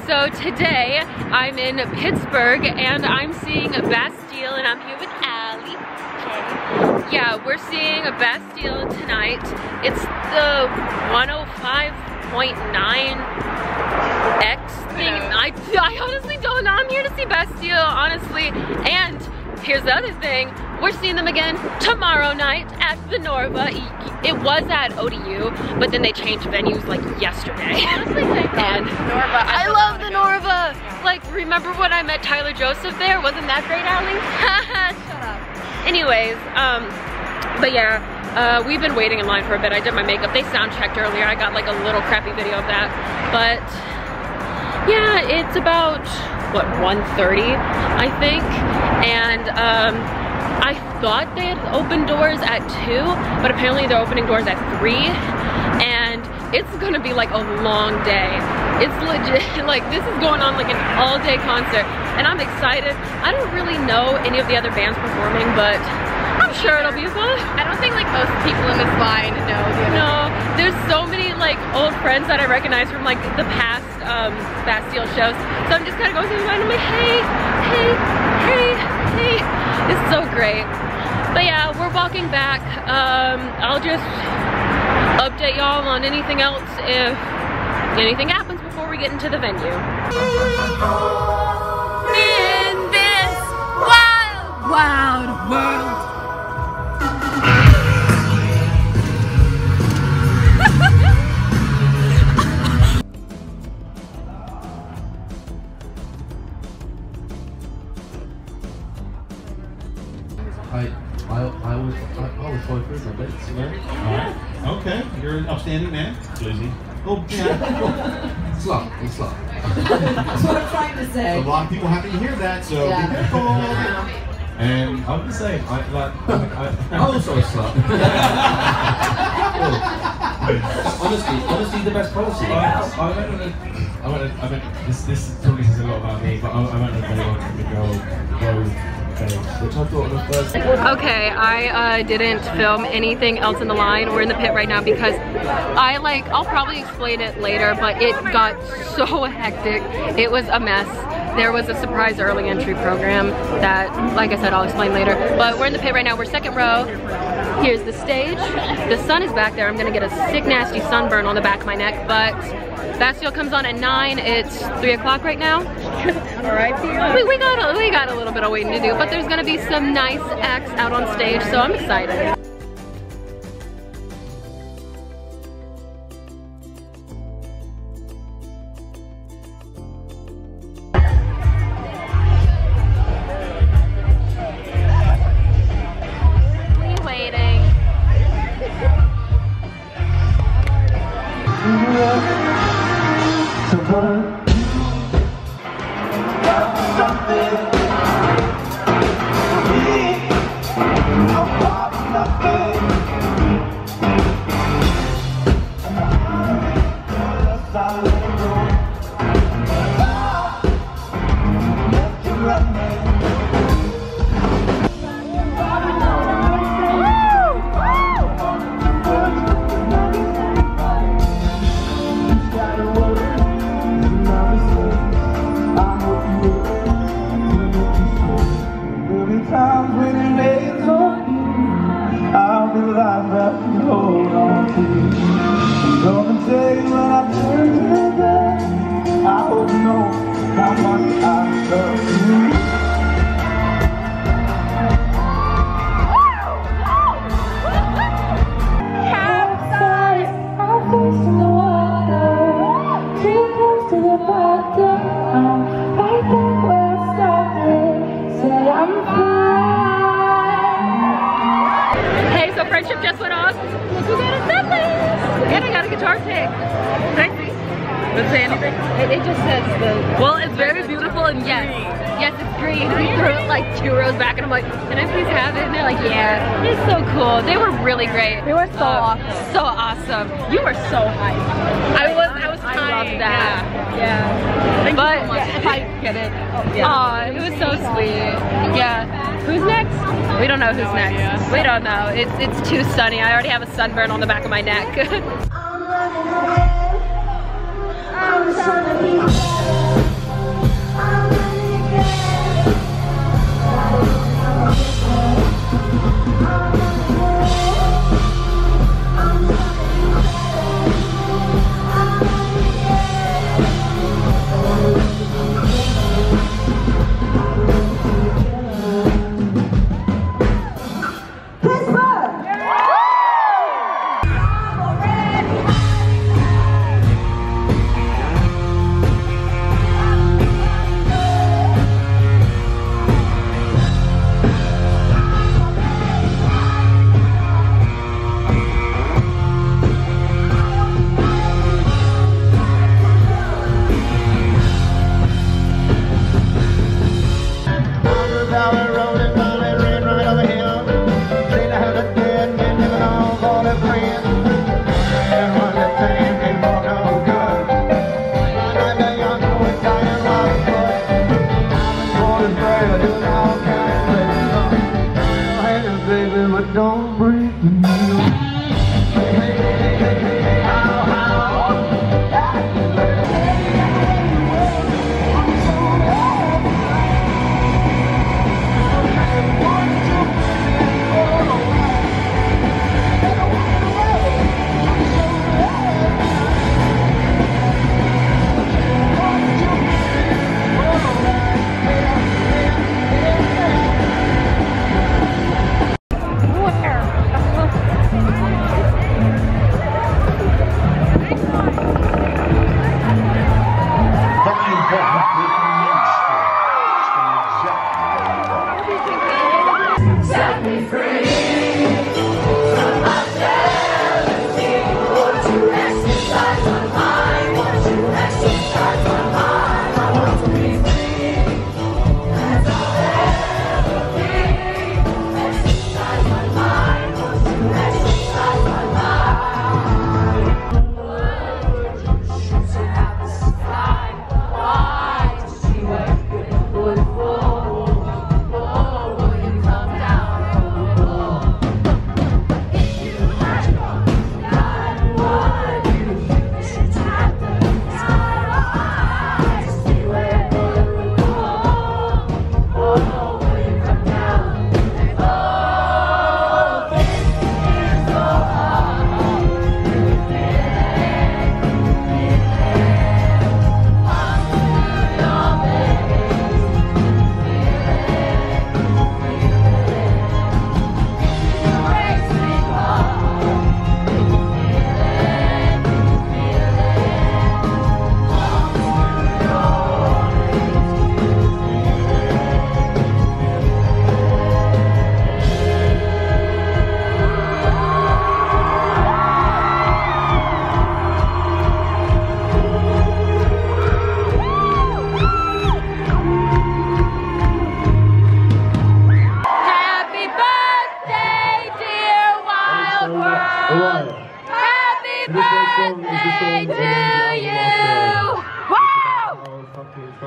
so today I'm in Pittsburgh and I'm seeing Bastille, and I'm here with Allie. Okay. Yeah, we're seeing Bastille tonight. It's the 105.9X thing. I honestly don't know. I'm here to see Bastille, honestly. And here's the other thing. We're seeing them again tomorrow night at the Norva. It was at ODU, but then they changed venues like yesterday. Honestly, and Norva. I love the Norva. Like, remember when I met Tyler Joseph there? Wasn't that great, Allie? Shut up. Anyways, but yeah, we've been waiting in line for a bit. I did my makeup. They sound checked earlier. I got like a little crappy video of that. But yeah, it's about, what, 1:30, I think. And I thought they had opened doors at 2, but apparently they're opening doors at 3. And it's gonna be like a long day. It's legit, like this is going on like an all-day concert. And I'm excited. I don't really know any of the other bands performing, but I'm sure it'll be fun. I don't think like most people in this line know the other. No, there's so many like old friends that I recognize from like the past Bastille shows. So I'm just kind of going through the line and I'm like, hey, hey, hey, hey. It's so great. But yeah, we're walking back. I'll just update y'all on anything else if anything happens before we get into the venue. In this wild, wild world. I was going through some bits, you know? Alright. Okay, you're an upstanding man. Susie. Oh, yeah. Slop. That's what I'm trying to say. So a lot of people happy to hear that, so be careful. And I'm the same. I'm also a slut. honestly, the best policy. I mean, this probably says a lot about me, but I went on a very long go. Which I thought was first. Okay, I didn't film anything else in the line. We're in the pit right now because I'll probably explain it later, but it got so hectic. It was a mess. There was a surprise early entry program that, like I said, I'll explain later. But we're in the pit right now. We're second row. Here's the stage. The sun is back there. I'm gonna get a sick, nasty sunburn on the back of my neck, but Bastille comes on at 9. It's 3 o'clock right now. All right, we got a little bit of waiting to do, but there's gonna be some nice acts out on stage, so I'm excited. Hey, so friendship just went off. Look who got a necklace! And I got a guitar pick. Nicely. Does it say anything? It just says the... Well, it's very beautiful and yes, it's green. We threw it like 2 rows back and I'm like, can I please have it? And they're like, yeah. It's so cool. They were really great. They were so awesome. So awesome. You were so hyped. I was hyped. I loved that. Yeah. Thank but you so much. If I get it. Aw, it was so sweet. Yeah. Who's next? We don't know who's next. We don't know. It's too sunny. I already have a sunburn on the back of my neck. I'm trying to be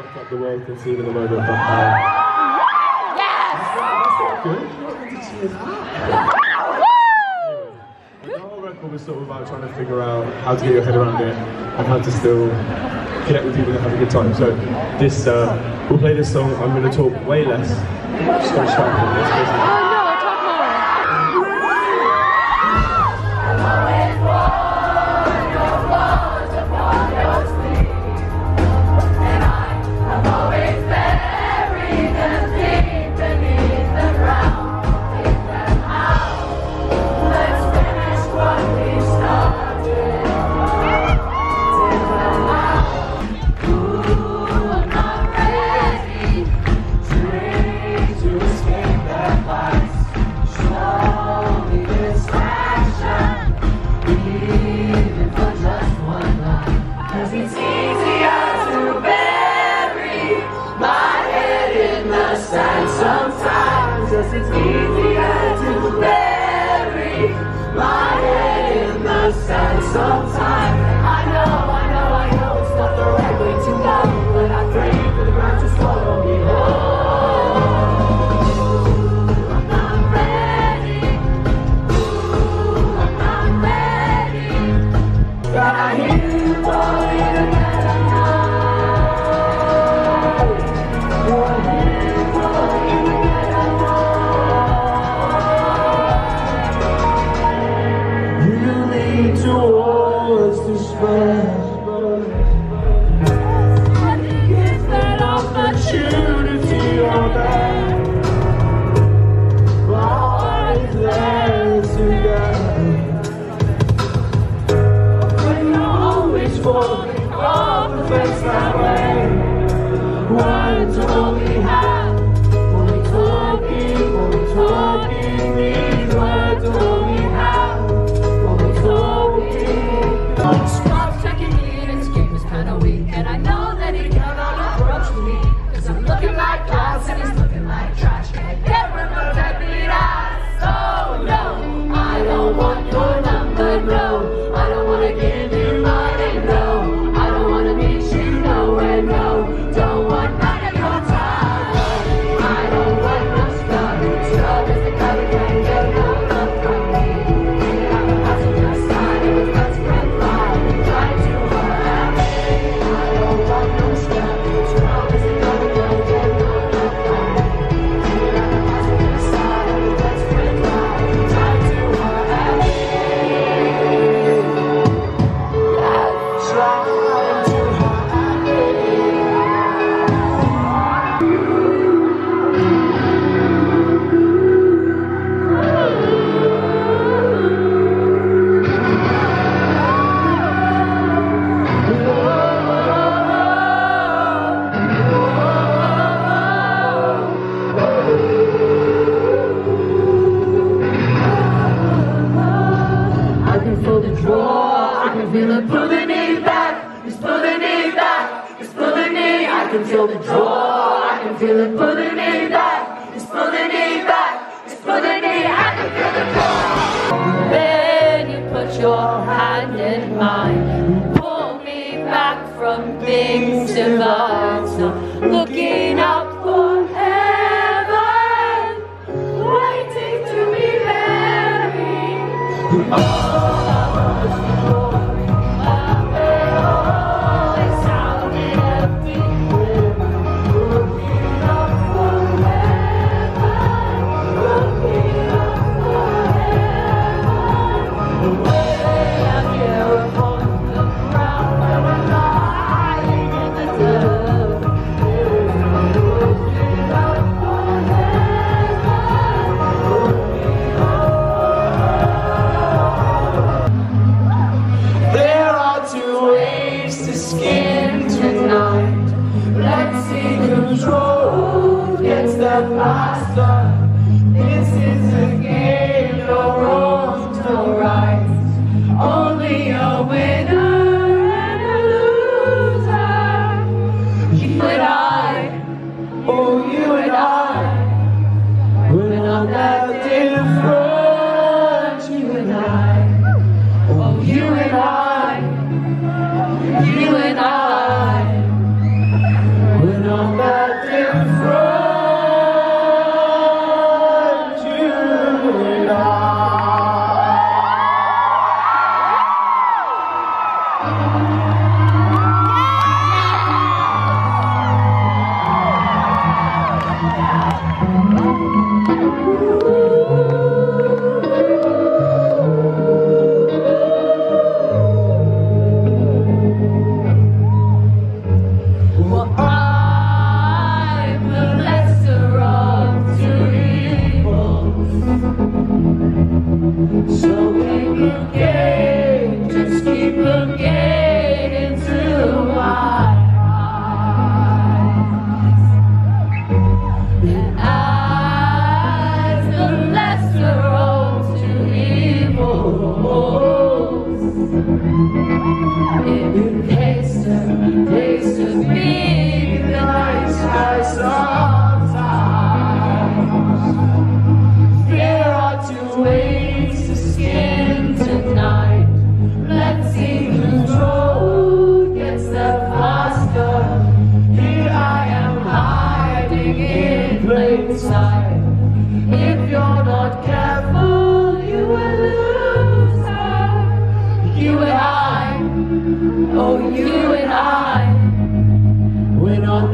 Like the world can see at the moment, but Yes! that's good. The whole record was sort of about trying to figure out how to get your head around it and how to still connect with people and have a good time. So this, we'll play this song. I'm going to talk way less. Just going to shout for this. Sometimes it's easier to bury my head in the sand. Sometimes I know it's not the right way to go, but I pray for the ground to swallow me whole. I'm not ready. I'm not ready. But I hear you calling again. Towards despair. Is that opportunity or that? Always there together. When you're always falling off the face that way. Words are all we have. Only talking, these words are all we have. Stop checking me, this game is kinda weak. And I know that he cannot approach me, cause I'm looking like glass and he's looking like trash. Can't remember that beat ass. Oh no, I don't want your number, no. I don't wanna give you mine, no. I don't wanna meet you nowhere, no. Don't want none of your time. I don't want no stuff. Stuff is the kind of thing that no love from me. I'm a passenger side of a best friend. Feel it pulling me back, it's pulling me back, it's pulling me. I can feel the draw, I can feel it pulling me back, it's pulling me back, it's pulling me. I can feel the draw. Then you put your hand in mine, pull me back from things divine. So looking up for heaven, waiting to be buried. Way up here upon the ground where we're lying in the dirt.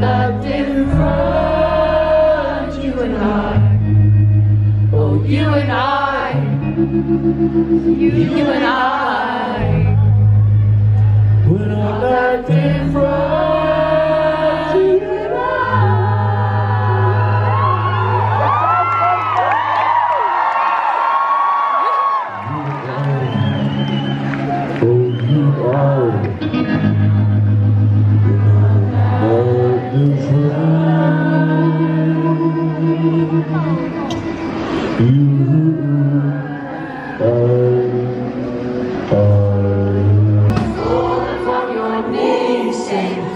left in front. You and I. Oh, you and I. You and I. When I left in front, you and I. Oh, you are. Falling from your knees, saying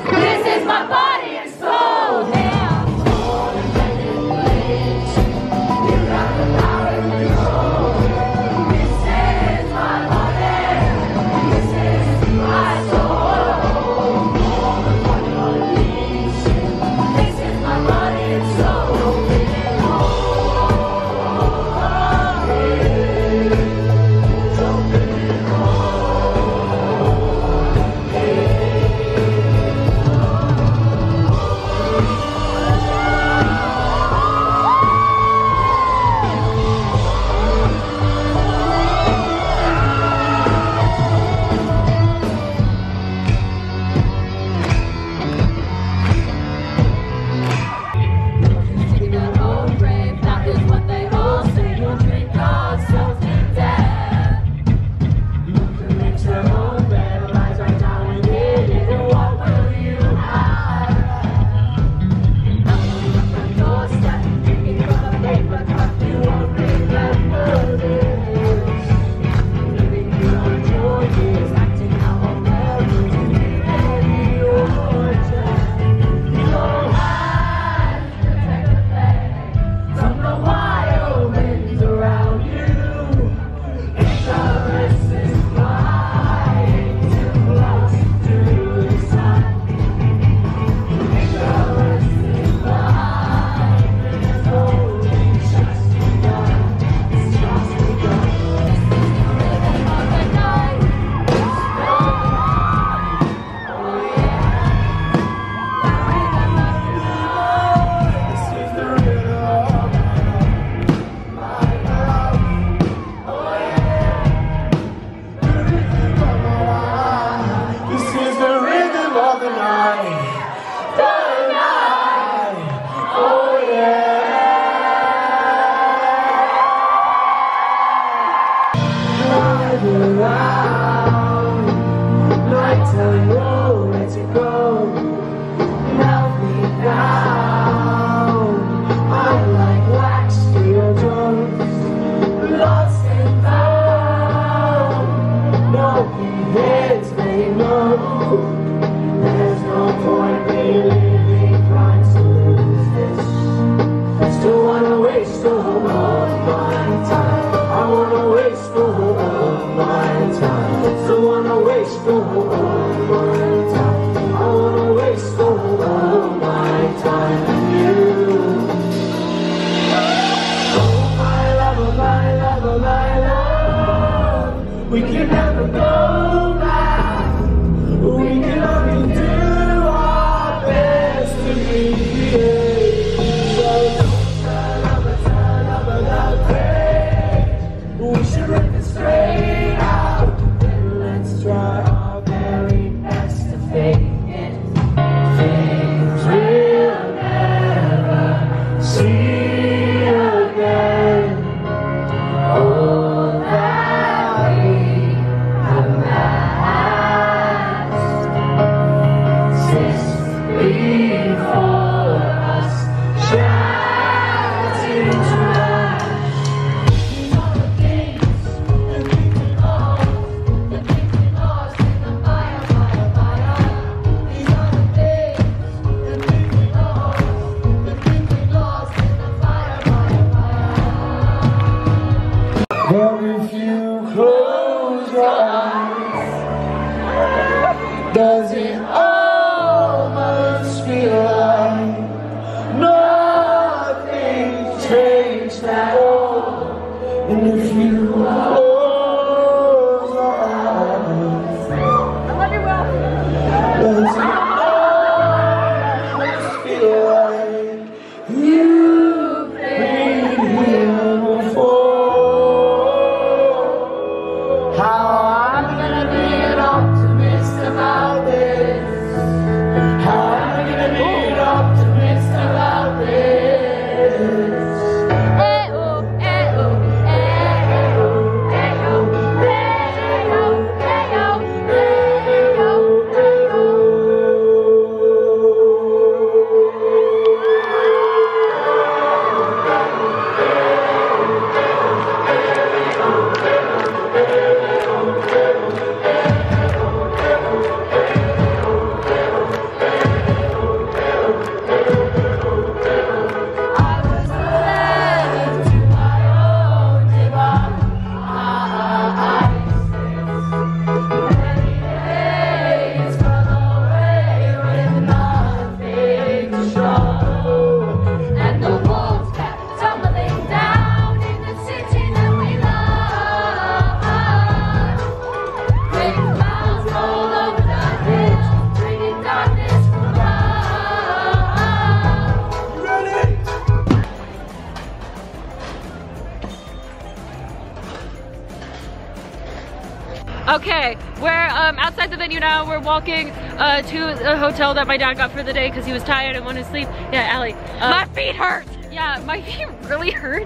Okay, we're outside the venue now. We're walking to a hotel that my dad got for the day because he was tired and wanted to sleep. Yeah, Allie. My feet hurt. Yeah, my feet really hurt.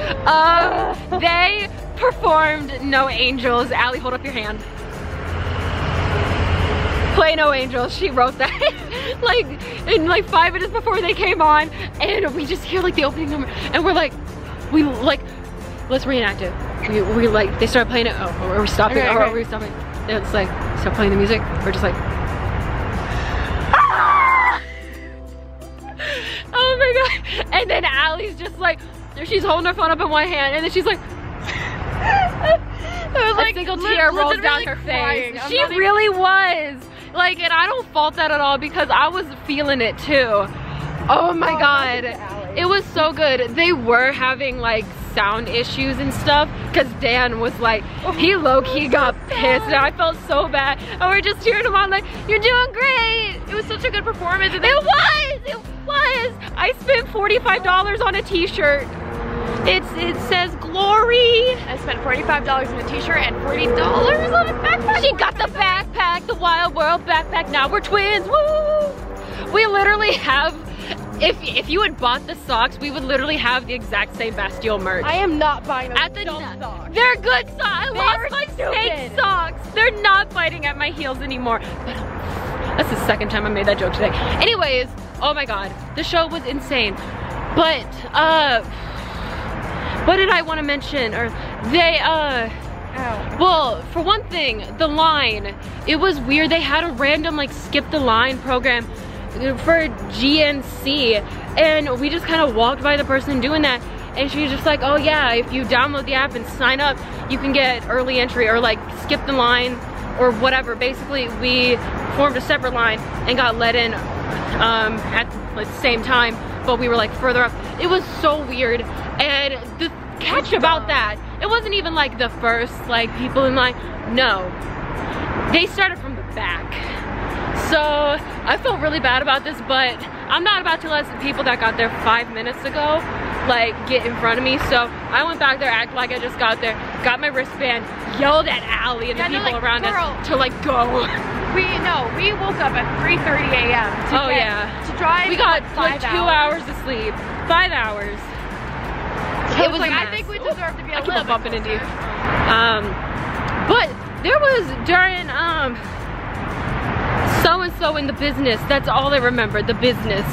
They performed No Angels. Allie, hold up your hand. Play No Angels. She wrote that like in like 5 minutes before they came on, and we just hear like the opening number, and we're like, let's reenact it. We like, they started playing it. Oh, are we stopping? Okay, Are we stopping? It's like, stop playing the music. We're just like, ah! Oh my god. And then Allie's just like, she's holding her phone up in one hand, and then she's like, a single tear rolls down her face. She really was. Like, and I don't fault that at all because I was feeling it too. Oh my god. It was so good. They were having like sound issues and stuff because Dan was like, he low-key got pissed, and I felt so bad. And we're just cheering him on like, you're doing great. It was such a good performance. It was. I spent $45 on a t-shirt. It says glory. I spent $45 on a t-shirt and $40 on a backpack. She got the backpack, the Wild World backpack. Now we're twins. Woo! We literally have, if you had bought the socks, we would literally have the exact same Bastille merch. I am not buying those At the socks. They're good socks. I lost my snake socks. They're not biting at my heels anymore. But that's the second time I made that joke today. Anyways, oh my god, the show was insane. But what did I want to mention? Or they well, for one thing, the line, it was weird. They had a random like skip the line program for GNC, and we just kind of walked by the person doing that, and she was just like, oh yeah, if you download the app and sign up, you can get early entry or like skip the line or whatever. Basically, we formed a separate line and got let in at the same time, but we were like further up. It was so weird. And the catch about that, it wasn't even like the first like people in line. No, they started from the back. So I felt really bad about this, but I'm not about to let people that got there 5 minutes ago like get in front of me. So I went back there, acted like I just got there, got my wristband, yelled at Allie and the people like, around us to like go. We woke up at 3:30 a.m. to drive. We got like 2 hours of sleep. 5 hours. So it was like, a I mess. think we deserve to be a I keep little on bumping bit into you. closer. But there was during so-and-so in the business, that's all I remember, the business.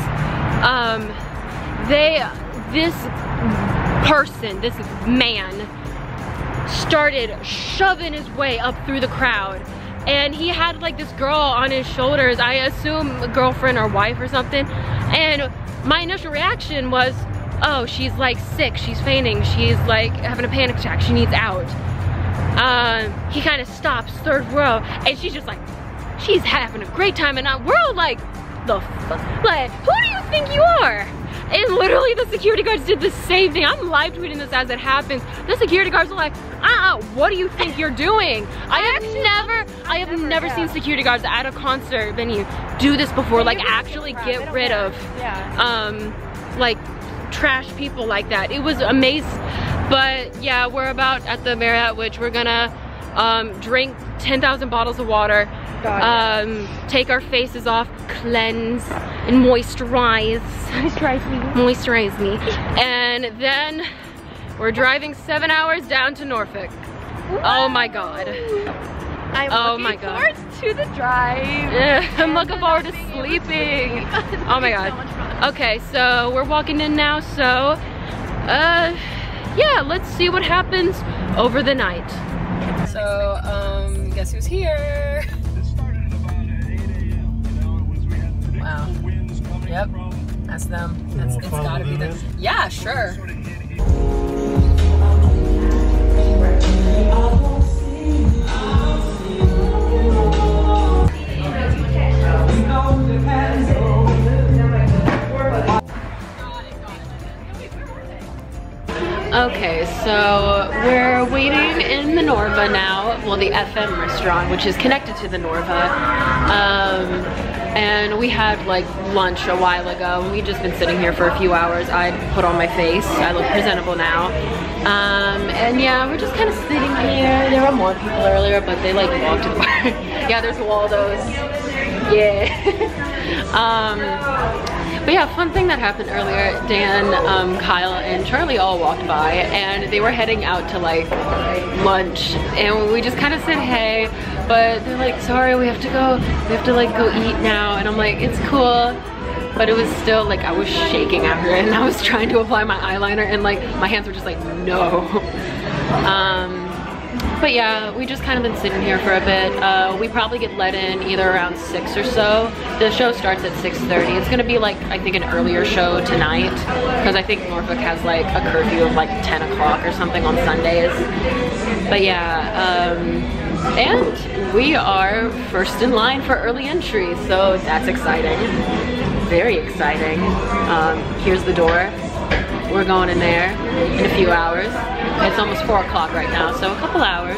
This person, this man, started shoving his way up through the crowd. And he had like this girl on his shoulders, I assume a girlfriend or wife or something. And my initial reaction was, oh, she's like sick, she's fainting, she's like having a panic attack, she needs out. He kind of stops, third row, and she's just like, she's having a great time, and we're all like, the fuck? Like, who do you think you are? And literally the security guards did the same thing. I'm live tweeting this as it happens. The security guards are like, what do you think you're doing? I have never seen security guards at a concert venue do this before, like actually get rid of like trash people like that. It was amazing. But yeah, we're about at the Marriott, which we're gonna drink 10,000 bottles of water, take our faces off, cleanse and moisturize me, and then we're driving 7 hours down to Norfolk. Woo! Oh my god. I'm looking forward to the drive. I'm looking forward to sleeping. Oh my god. Okay, so we're walking in now, so yeah, let's see what happens over the night. So, guess who's here? Wow. Yep, that's them. It's gotta be them. Yeah, sure. Okay, so we're waiting in the Norva now. Well, the FM restaurant, which is connected to the Norva. and we had like lunch a while ago, and we'd just been sitting here for a few hours. I put on my face. I look presentable now. And yeah, we're just kind of sitting here. There were more people earlier, but they like walked to the bar. Yeah, there's Waldo's. Yeah. But yeah, fun thing that happened earlier, Dan, Kyle, and Charlie all walked by, and they were heading out to like lunch, and we just kind of said hey, but they're like, sorry, we have to like go eat now, and I'm like, it's cool. But it was still like, I was shaking after it, and I was trying to apply my eyeliner, and like my hands were just like, no. But yeah, we just kind of been sitting here for a bit. We probably get let in either around 6 or so. The show starts at 6:30. It's gonna be like, I think, an earlier show tonight, because I think Norfolk has like a curfew of like 10 o'clock or something on Sundays. But yeah, and we are first in line for early entry, so that's exciting. Very exciting. Here's the door. We're going in there in a few hours. It's almost 4 o'clock right now, so a couple hours.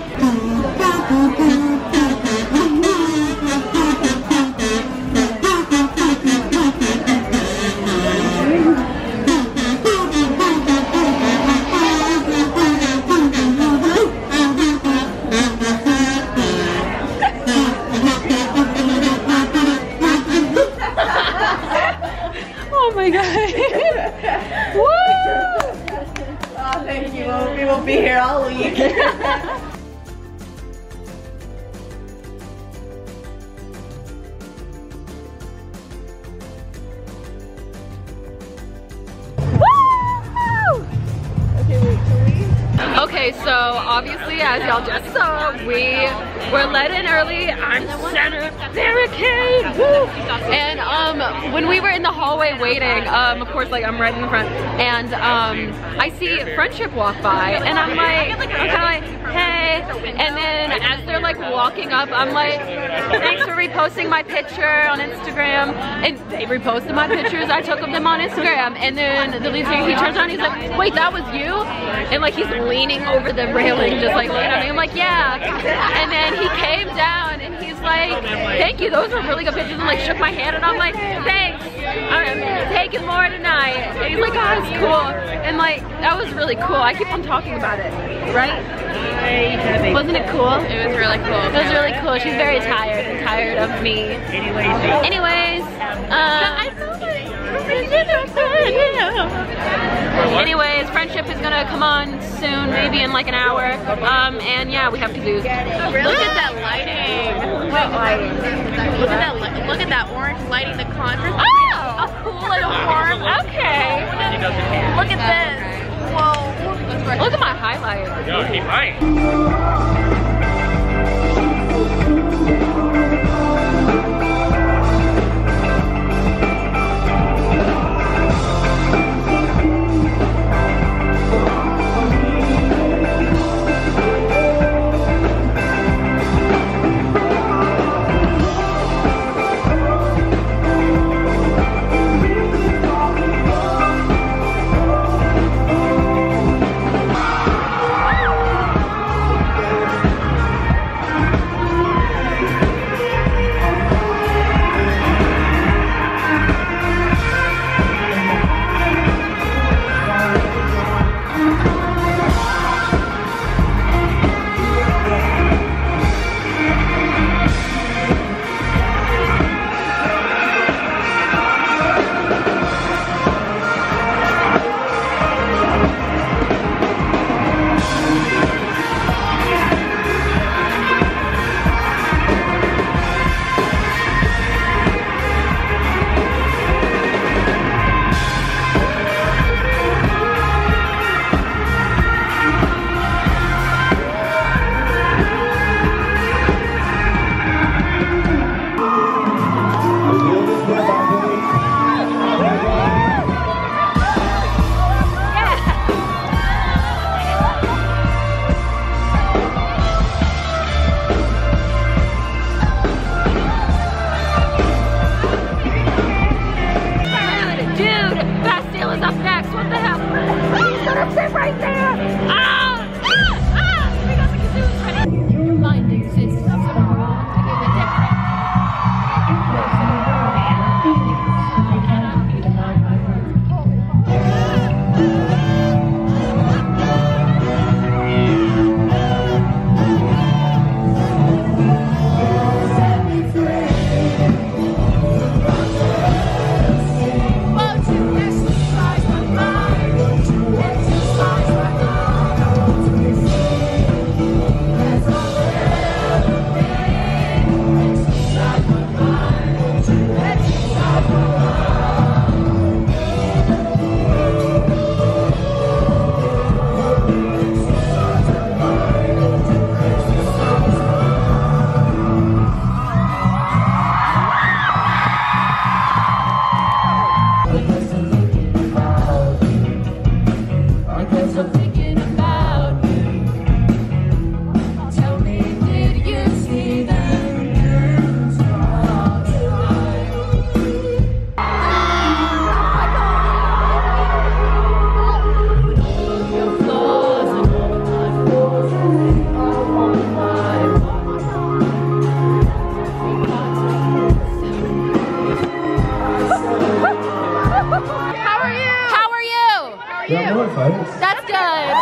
Oh my god. Woo! Oh, thank you. We won't be here all week. Okay, so obviously, as y'all just saw, we were let in early. I'm center barricade. Woo! And when we were in the hallway waiting, of course, like I'm right in the front, and I see Friendship walk by, and I'm kind of like, hey. And then as they're like walking up, I'm like, thanks for reposting my picture on Instagram. And they reposted my pictures. I took them on Instagram. And then the lead singer, he turns around, he's like, wait, that was you? And like he's leaning over the railing, just like looking at me. I'm like, yeah. And then he came down and he's like, thank you, those were really good pictures, and like shook my hand, and I'm like, thanks, I'm taking more tonight. And he's like, oh, it's cool. And like, that was really cool. I keep on talking about it, right? Wasn't it cool? It was really cool. It was really cool. She's very tired of me. Anyways, anyways, Friendship is gonna come on soon, maybe in like an hour. And yeah, we have kazoos. Look at that lighting. What lighting? Look at that orange lighting, the contrast. Oh, a cool little form. Okay. Look at this. Whoa. Look at my highlight. Yo, he might. Your mind exists somewhere wrong. folks. That's good.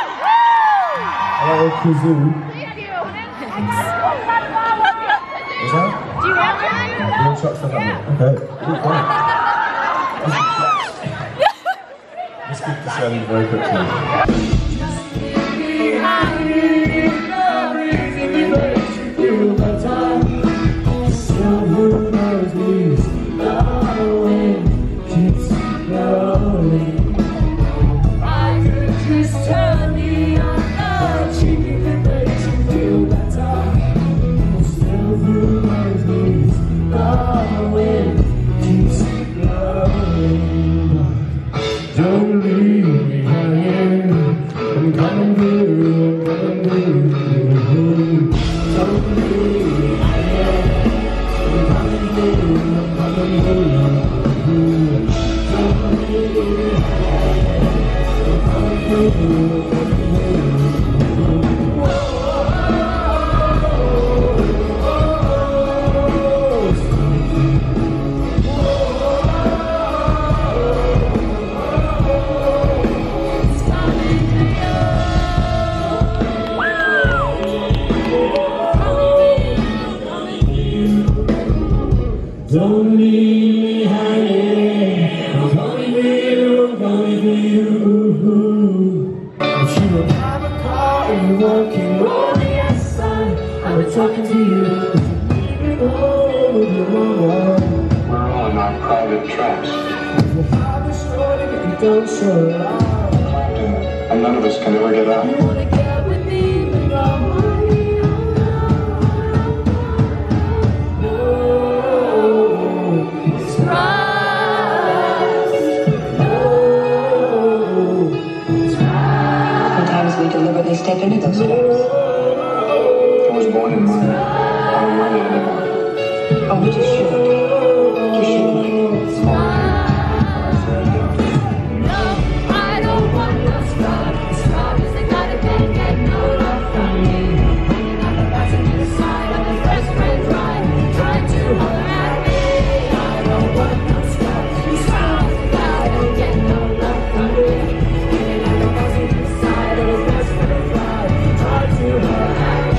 I like a kazoo. Thank you. Is that? Do you want one? You want shots for that? Okay. Ooh, fine. Let's speak to Shirley very quickly. Don't leave me hanging. I'm coming through. Don't leave me hanging. I'm coming through. Don't leave me hanging. I'm coming through. Don't leave me hanging. I'm coming for you, I'm coming for you. If you don't have a car and you're walking on the outside, I've been talking to you. If you leave it home with your mama, We're on our private tracks. if you have a story that you don't show it out, And none of us can ever get out. You wanna get with me, but you're mine. Sometimes we deliberately step into those homes. I was born in mine. I don't mind it anymore. Oh, we just should. You shouldn't. No, I don't want no scrub. Scrubbers, they gotta get no love from me. Hanging on the passenger side of his best friend's ride, trying to holler at me. I don't want no scrub. Scrubbers, they gotta get no love from me. Hanging on the passenger side of his best friend's ride, trying to holler at me.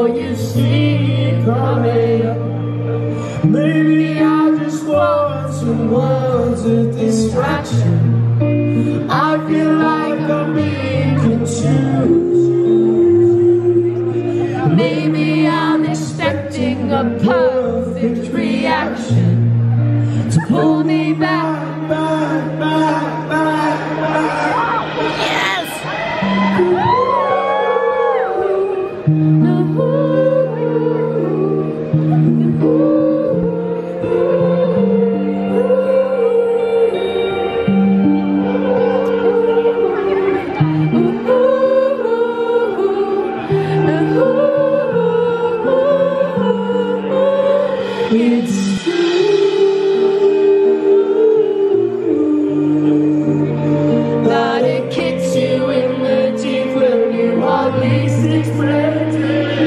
before you see it coming. Maybe I just want someone's a distraction. I feel like I'm being confused. Maybe I'm expecting a perfect reaction to pull me back, back, back, back, back. Yes! It's true that it kicks you in the teeth when you are least expected.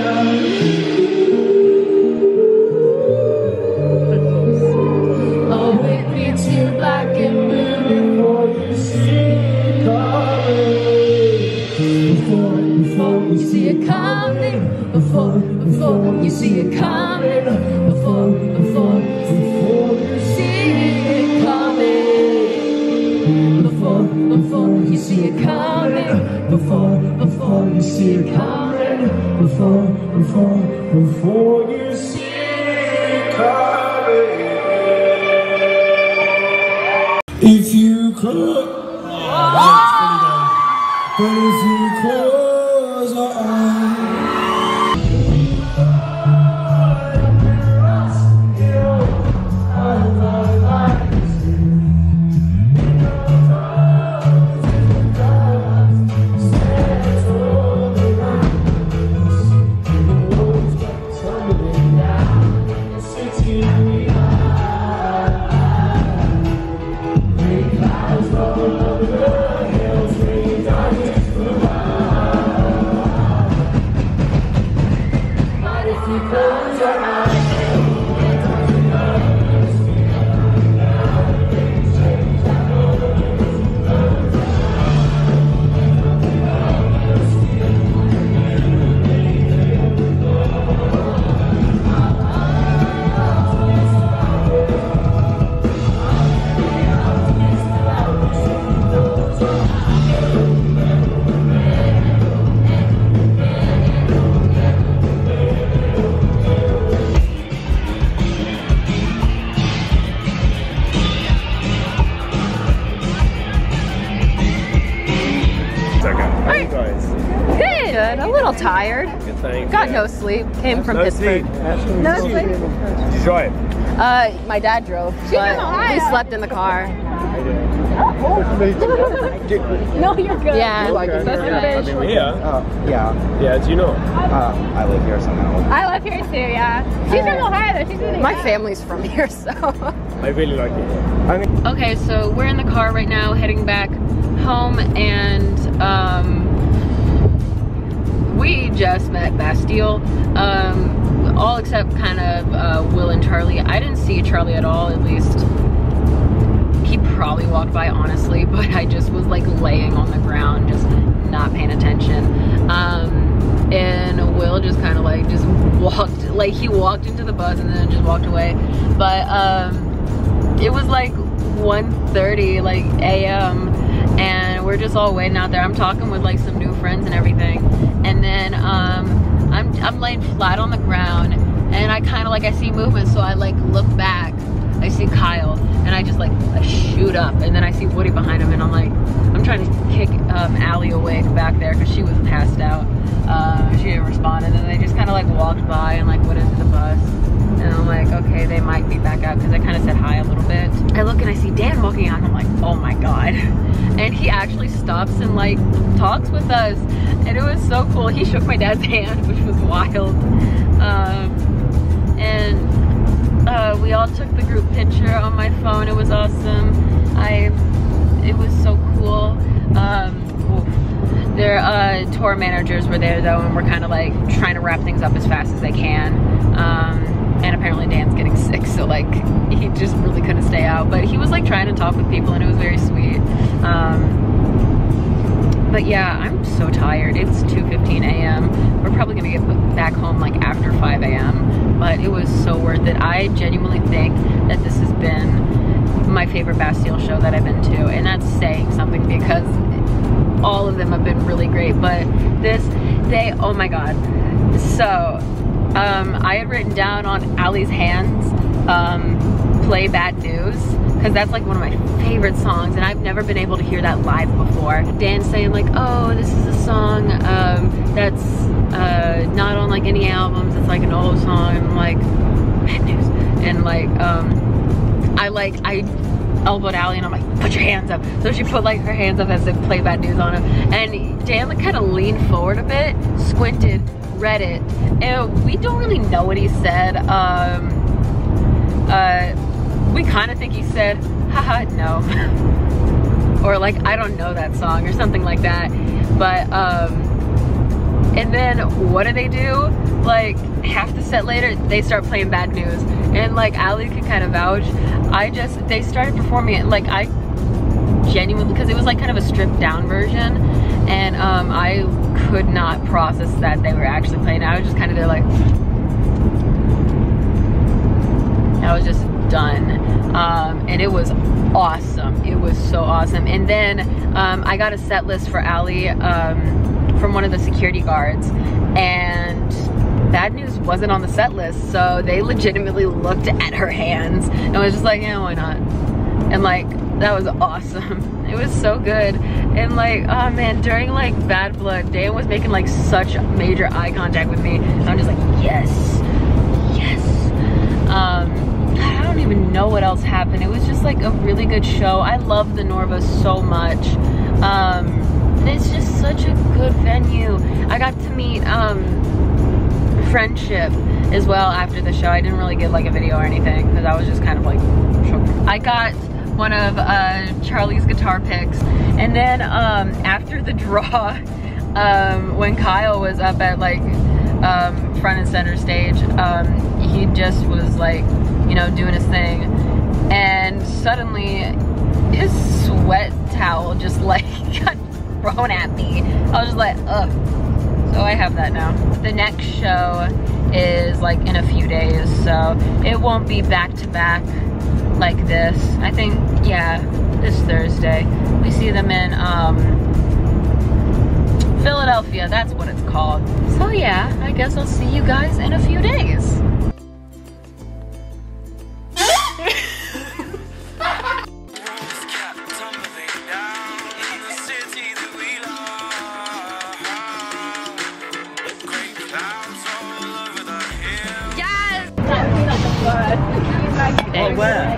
Oh, it beats you black and blue before you see it coming. Before you see it coming. Before you see it coming. Before you see it coming. Before you see it coming. Before you see it coming. Before you see it coming. If you close, but if you close your eyes. Good. A little tired. Good, thanks. Got no sleep. Came from Pittsburgh. No sleep. Did you drive? My dad drove, but we slept in the car. No, you're good. Yeah. Okay. That's good. Yeah. Yeah. Yeah, do you know? I live here somehow. I live here too, yeah. She's from Ohio though. She's really My family's from here, so. I really like it. Okay, so we're in the car right now, heading back home, and we just met Bastille. All except kind of Will and Charlie. I didn't see Charlie at all, at least. He probably walked by, honestly, but I just was like laying on the ground, just not paying attention. And Will just kind of like just walked, like he walked into the bus and then just walked away. But it was like 1:30 like a.m. and we're just all waiting out there. I'm talking with like some new friends and everything, and then I'm laying flat on the ground, and I kind of like, I see movement, so I like look back. I see Kyle, and I just like shoot up, and then I see Woody behind him, and I'm like, I'm trying to kick Allie awake back there because she was passed out. She didn't respond, and then they just kind of like walked by and like went into the bus, and I'm like, okay, they might be back out because I kind of said hi a little bit. I look and I see Dan walking out, and I'm like, oh my god. And he actually stops and like talks with us, and it was so cool. He shook my dad's hand, which was wild. We all took the group picture on my phone. It was awesome. It was so cool. Their tour managers were there though, and we're kind of like trying to wrap things up as fast as they can. And apparently Dan's getting sick, so like he just really couldn't stay out. But he was like trying to talk with people, and it was very sweet. But yeah, I'm so tired. It's 2:15 a.m. We're probably gonna get back home like after 5 a.m. But it was so worth it. I genuinely think that this has been my favorite Bastille show that I've been to. And that's saying something because all of them have been really great. But oh my God. So, I had written down on Allie's hands, Play Bad News, because that's like one of my favorite songs, and I've never been able to hear that live before. Dan's saying like, oh, this is a song that's not on like any albums, it's like an old song. I'm like, Bad News. And like, I elbowed Allie and I'm like, put your hands up. So she put like her hands up as if Play Bad News on him. And Dan like kind of leaned forward a bit, squinted, read it, and we don't really know what he said. We kind of think he said, haha, no. Or like, I don't know that song or something like that. But, and then what do? Like half the set later, they start playing Bad News. And like Allie can kind of vouch. They started performing it, like I genuinely, because it was like kind of a stripped down version. And I could not process that they were actually playing. I was just kind of there like, I was just done. And it was awesome. It was so awesome. And then I got a set list for Allie from one of the security guards, and Bad News wasn't on the set list, so they legitimately looked at her hands and was just like, yeah, why not? And like, that was awesome. It was so good. And like, oh man, during like Bad Blood, Dan was making like such major eye contact with me. I'm just like, yes, yes. I don't even know what else happened. It was just like a really good show. I love the Norva so much. It's just such a good venue. I got to meet Friendship as well after the show. I didn't really get like a video or anything because I was just kind of like shocked. I got one of Charlie's guitar picks, and then after the draw, when Kyle was up at like front and center stage, he just was like, you know, doing his thing, and suddenly his sweat towel just like got thrown at me. I was just like, ugh. So I have that now. The next show is like in a few days, so it won't be back to back like this. I think, yeah, this Thursday. We see them in Philadelphia, that's what it's called. So yeah, I guess I'll see you guys in a few days. Oh, where?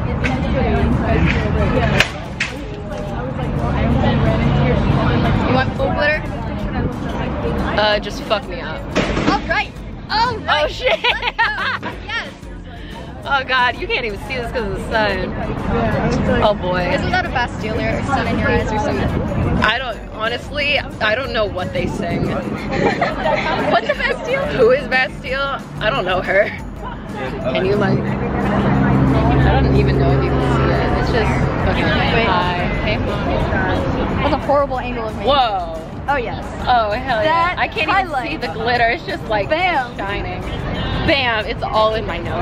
You want full glitter? Just fuck me up. All right. All right. Oh shit. Yes. Oh god, you can't even see this because of the sun. Oh boy. Isn't that a Bastille lyric? Sun in your eyes or something? Honestly, I don't know what they sing. What's a Bastille? Who is Bastille? I don't know her. Can you like, I don't even know if you can see it. It's just, okay, hi. Hey. That's a horrible angle of me. Whoa. Oh yes. Oh hell yeah. I can't even highlight. see the glitter. It's just like Bam. shining. Bam, it's all in my nose.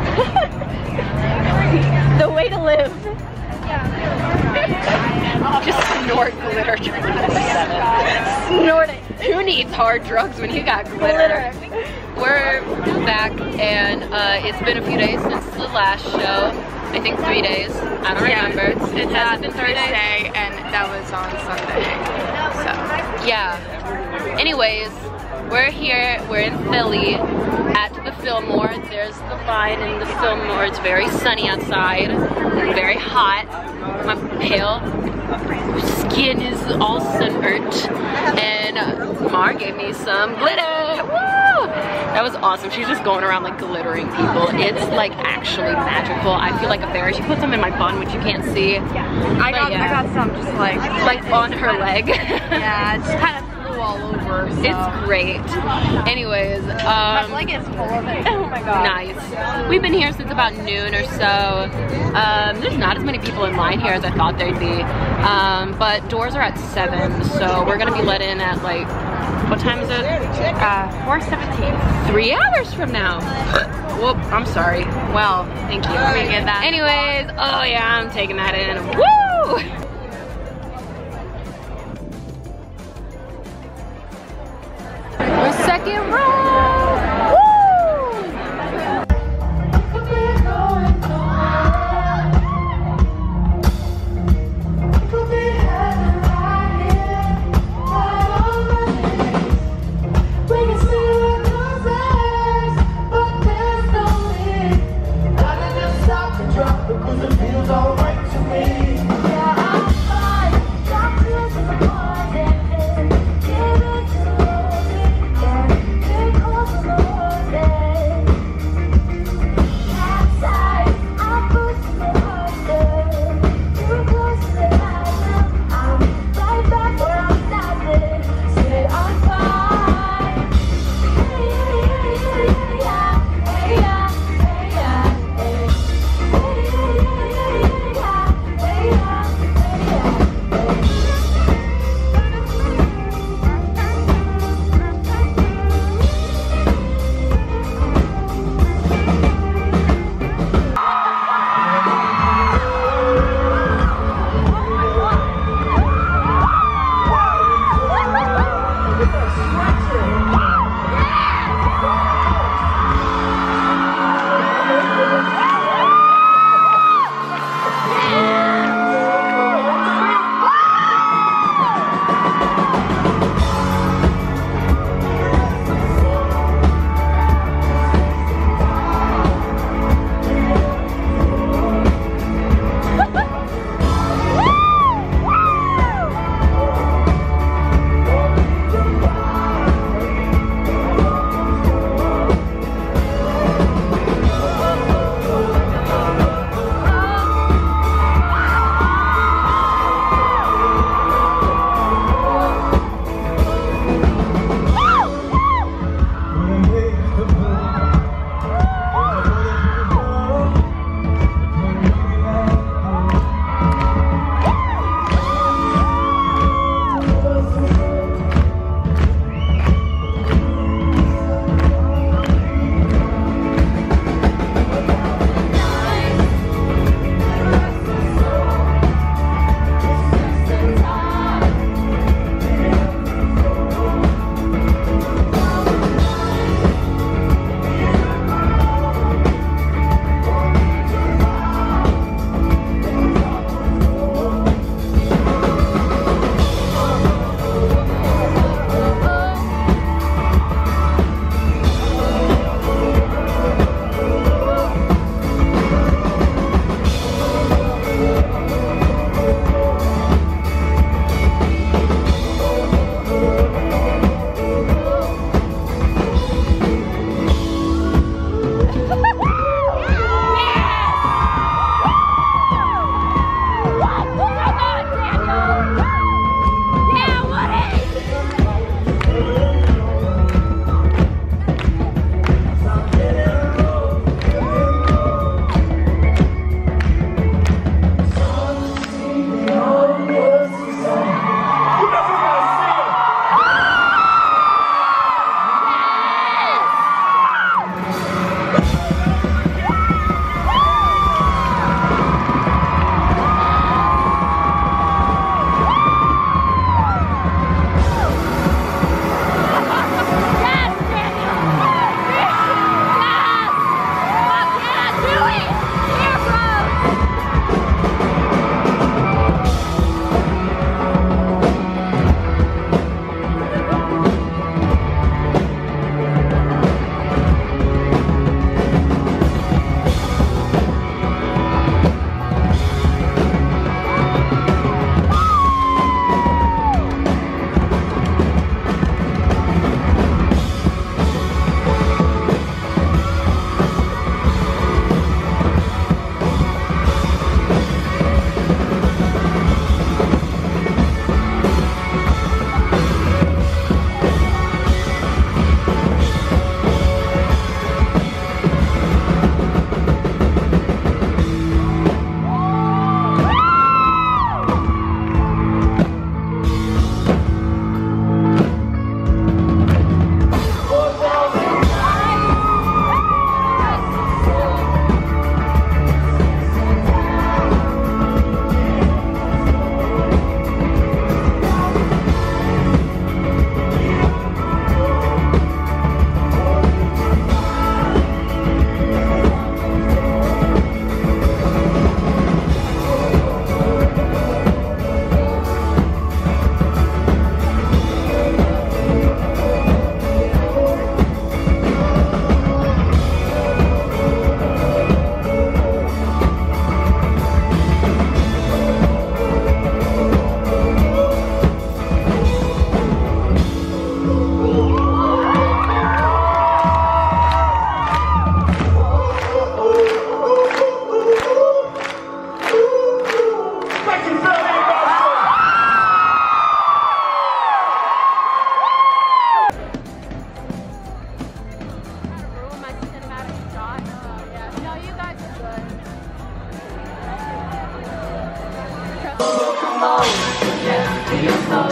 The way to live. Just snort glitter 24/7. Snort it. Who needs hard drugs when you got glitter? We're back, and it's been a few days since the last show. I think 3 days. I don't remember. It hasn't been 3 days. And that was on Sunday. So yeah. Anyways, we're here. We're in Philly at the Fillmore. There's the line in the Fillmore. It's very sunny outside. It's very hot. My pale skin is all sunburnt, and Mar gave me some glitter. Woo! That was awesome. She's just going around like glittering people. It's like actually magical. I feel like a fairy. She put some in my bun, which you can't see. I got some just like on her leg. Yeah, it just kind of flew all over. So. It's great. Anyways, my blanket's full of it. Oh my god. Nice. We've been here since about noon or so. There's not as many people in line here as I thought there'd be. But doors are at 7, so we're gonna be let in at like, what time is it? 4:17. 3 hours from now. Whoop, I'm sorry. Well, thank you. Let me get that. Anyways, oh yeah, I'm taking that in. Woo! Second row. Woo!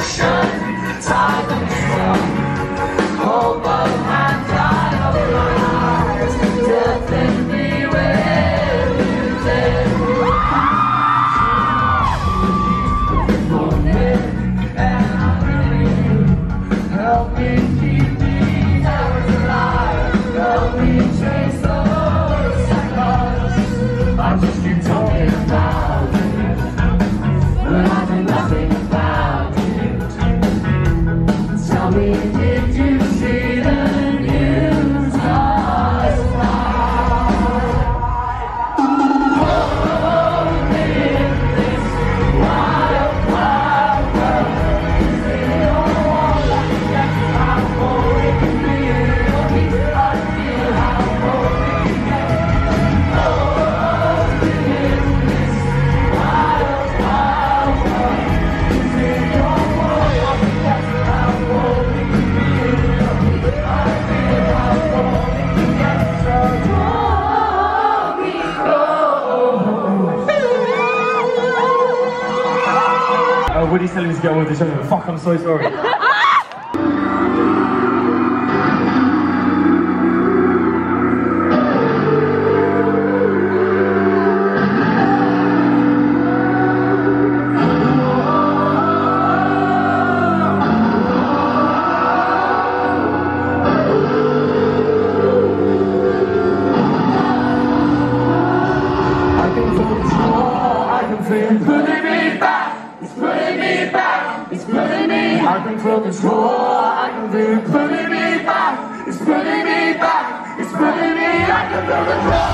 ocean, tide of the sun. Hold both hands out of my eyes, death and me where you live. Morning and I'm dreaming, help me keep these hours alive, help me chase those seconds. I just keep talking about it, but I do nothing about it. Tell me, did you see the news last night? Oh, in this wild, wild world, is it all that gets how cold it can be? Or at least I feel how cold it can get. Oh, in this wild, wild world, is it your world that gets how cold it can be? Or at least I feel how cold it can get. So draw me close. Woody's telling me to get on with the show. Fuck, I'm so sorry. I can feel the floor, I can feel it pulling me back. It's pulling me back, it's pulling me, I can feel the floor.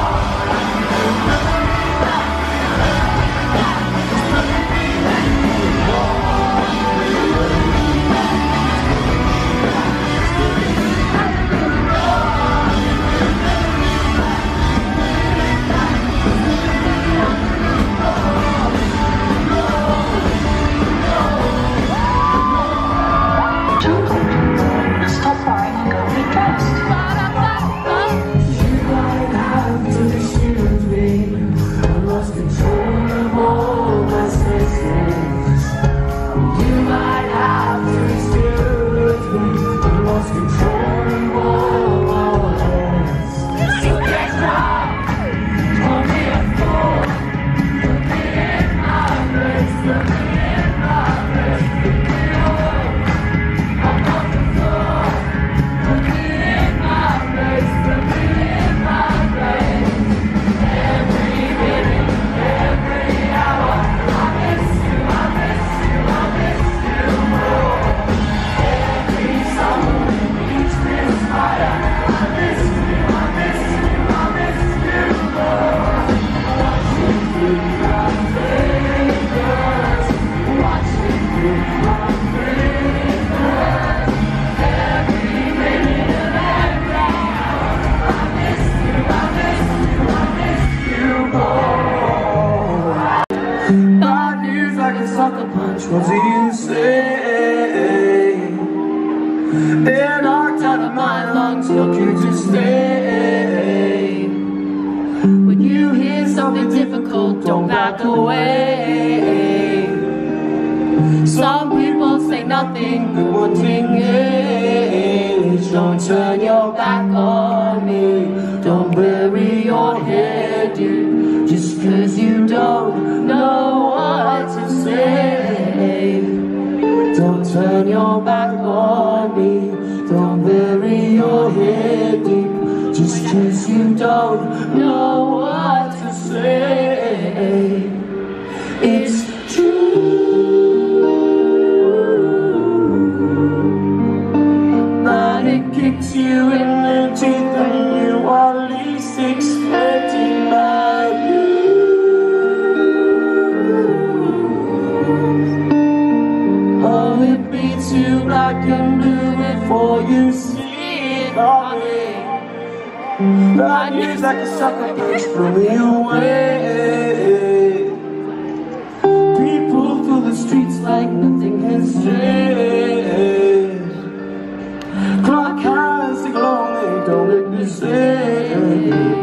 Stop worrying and go get dressed. You might have to excuse me, I lost control of all my senses. You might have to excuse me, I lost control of all my words. So get down, call me a fool, put me in my place, put me in my place, put me away. I'm on the floor, put me in my place, put me in my place. Every minute, every hour, I miss you, I miss you, I miss you more. Every summer, each misfire, I miss you, I miss you, I miss you more. Watching through my fingers, watching through my fingers. Every minute of every hour, I miss you, I miss you, I miss you more. Bad news like a sucker punch, what do you say? They're knocked out of my lungs, looking to stay. When you hear something difficult, don't back away. Some people say nothing, but one thing is, don't turn your back on me. Don't bury your head, dude, just 'cause you don't know what to say. Don't turn your back on me. Don't bury your head deep, just 'cause you don't know what to say. It's true, but it kicks you in the teeth when you are least expecting bad news. Oh, it beats you black and blue before you see it coming. Bad news like a sucker punch blew me away. People fill the streets like nothing has changed. Clock hands to glow, they don't look the same.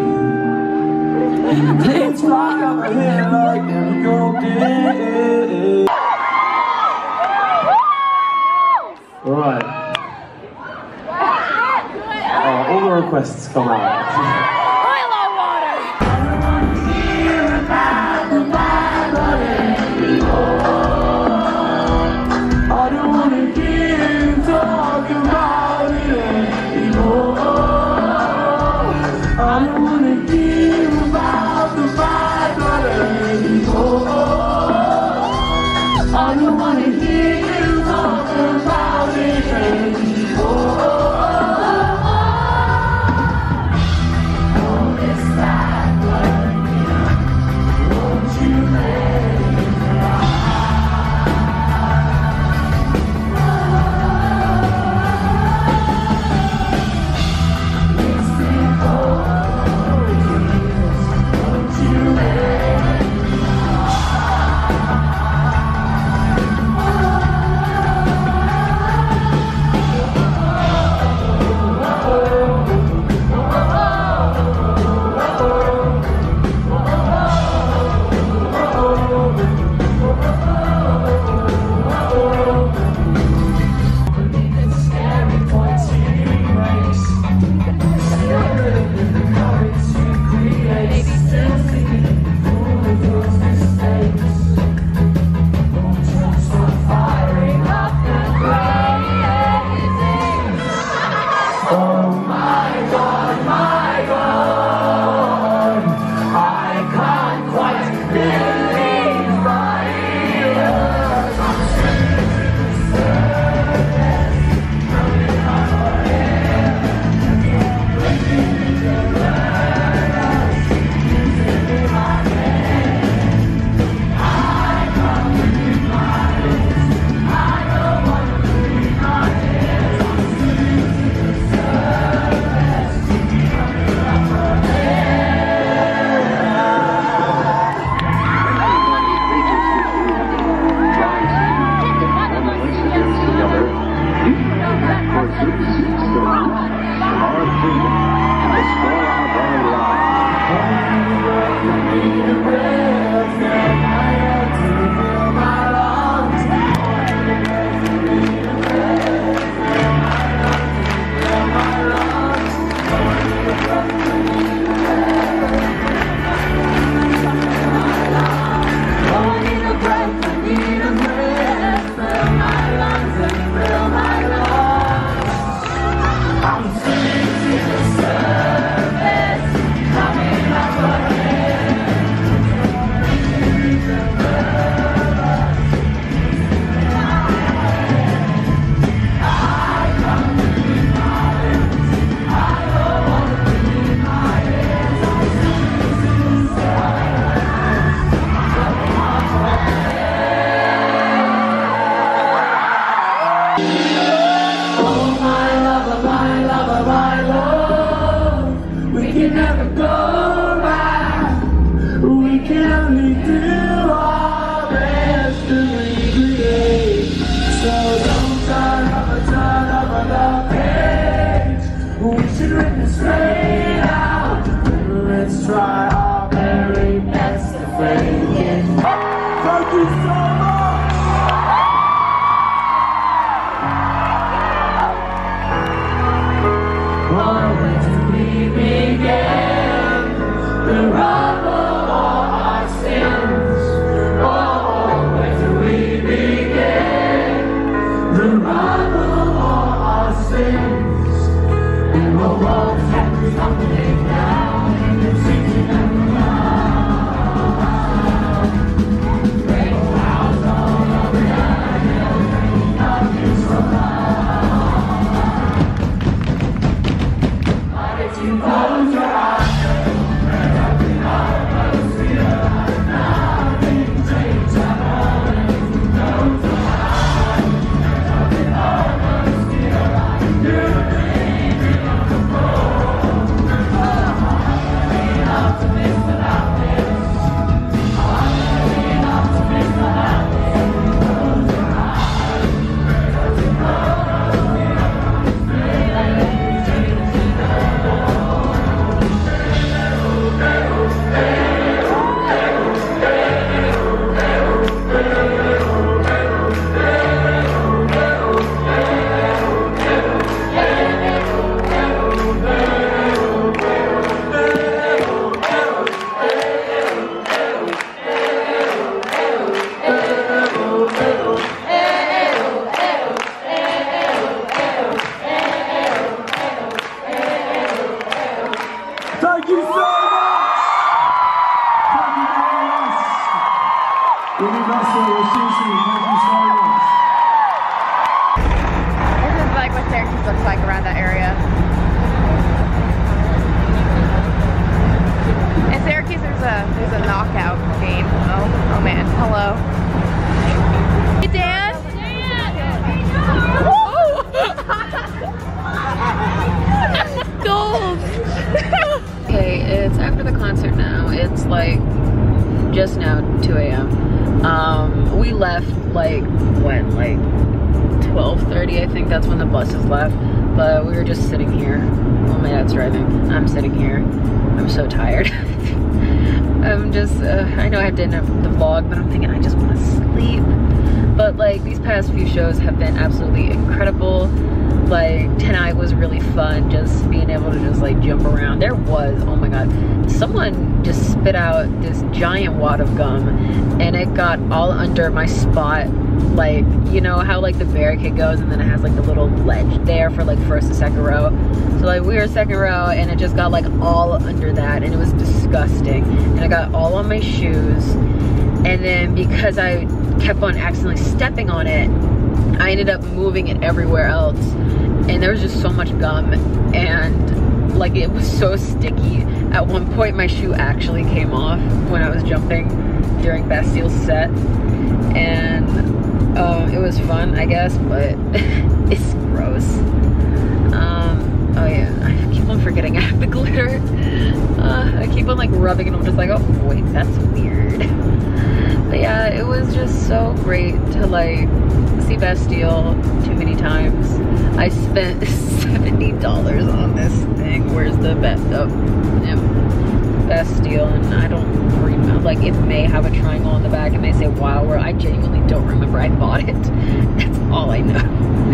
Planes fly overhead like every old day. Alright. Oh, all the requests come out. Thank you so much! Thank you very much! We'll be Bastille, we'll see you soon. Thank you so much. This is like what Syracuse looks like around that area. In Syracuse, there's a knockout game. Oh man. Hello. Hey, Dan. Oh. Gold. Okay, it's after the concert now. It's like just now 2 a.m. We left like when, like 12:30, I think that's when the buses left. But we were just sitting here. Oh, my dad's driving. I'm sitting here. I'm so tired. I'm just, I know I had to end up the vlog, but I'm thinking I just want to sleep. But like these past few shows have been absolutely incredible. Like tonight was really fun, just being able to just like jump around. There was, oh my god, someone just spit out this giant wad of gum and it got all under my spot. Like, you know how like the barricade goes and then it has like the little ledge there for like first and second row. So like we were second row and it just got like all under that and it was disgusting. And I got all on my shoes. And then because I kept on accidentally stepping on it, I ended up moving it everywhere else. And there was just so much gum and like it was so sticky. At one point my shoe actually came off when I was jumping during Bastille's set. And it was fun, I guess, but it's gross. Oh yeah, I keep on forgetting I have the glitter. I keep on like rubbing and I'm just like, oh wait, that's weird. But yeah, it was just so great to like see Bastille too many times. I spent $70 on this thing. Where's the Bastille? And I don't remember, like it may have a triangle on the back and they say wow, where I genuinely don't remember I bought it. That's all I know.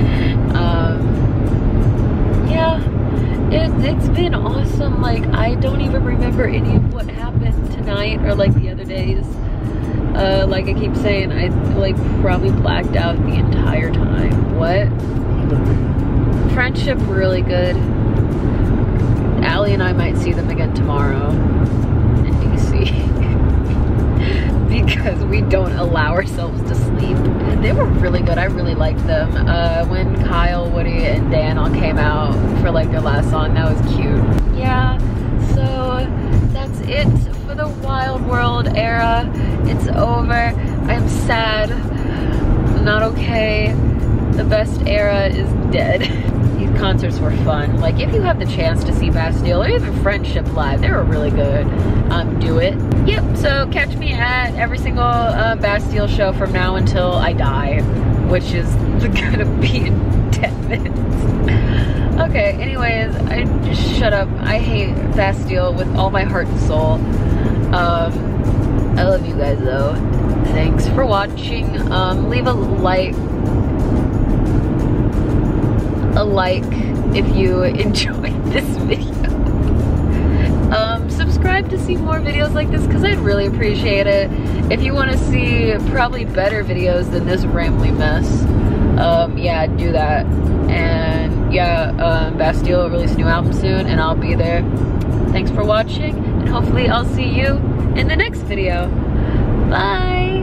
Yeah, it's been awesome. Like I don't even remember any of what happened tonight or like the other days. Like I keep saying, I like probably blacked out the entire time. What? Friendship really good. Allie and I might see them again tomorrow in DC because we don't allow ourselves to sleep. They were really good. I really liked them. When Kyle, Woody, and Dan all came out for like their last song, that was cute. Yeah, so that's it for the Wild World era. It's over. I'm sad. I'm not okay. The best era is dead. These concerts were fun. Like if you have the chance to see Bastille or even Friendship live, they were really good. Do it. Yep, so catch me at every single Bastille show from now until I die, which is gonna be in 10 minutes. Okay, anyways, I just shut up. I hate Bastille with all my heart and soul. I love you guys though. Thanks for watching. Leave a like if you enjoyed this video. Subscribe to see more videos like this because I'd really appreciate it. If you want to see probably better videos than this rambly mess, yeah, do that. And yeah, Bastille will release a new album soon and I'll be there. Thanks for watching and hopefully I'll see you in the next video. Bye!